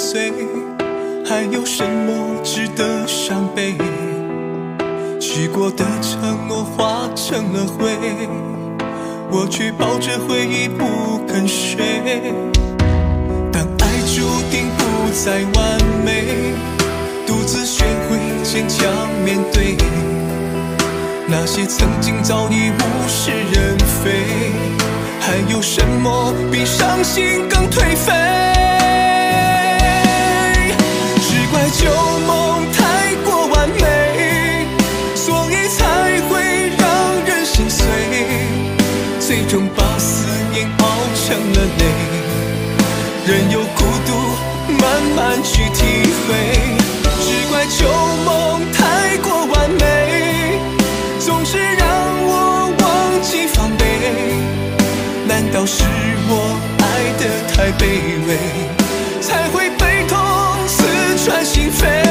碎，还有什么值得伤悲？许过的承诺化成了灰，我却抱着回忆不肯睡。当爱注定不再完美，独自学会坚强面对那些曾经早已物是人非，还有什么比伤心更颓废？只怪旧梦太过完美，所以才会让人心碎，最终把思念熬成了泪，任由孤独慢慢去体会。只怪旧梦太过完美，总是让我忘记防备，难道是我爱得太卑微，才会被痛刺穿心扉？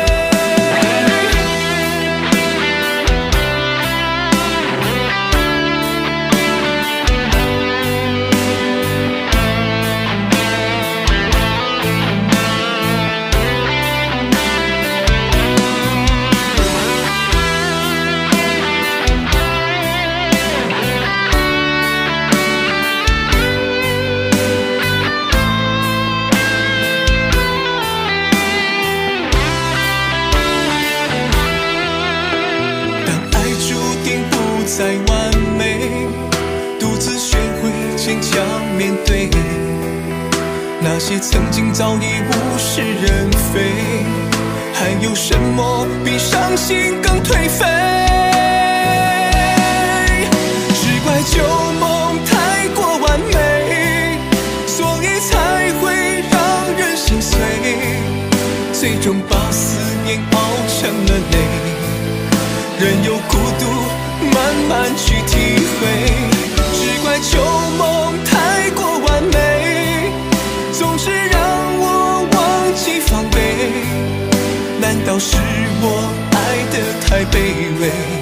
再完美，独自学会坚强面对那些曾经早已物是人非，还有什么比伤心更颓废？只怪旧梦太过完美，所以才会让人心碎，最终把思念熬成了泪，任由孤独慢慢去体会。只怪旧梦太过完美，总是让我忘记防备，难道是我爱得太卑微，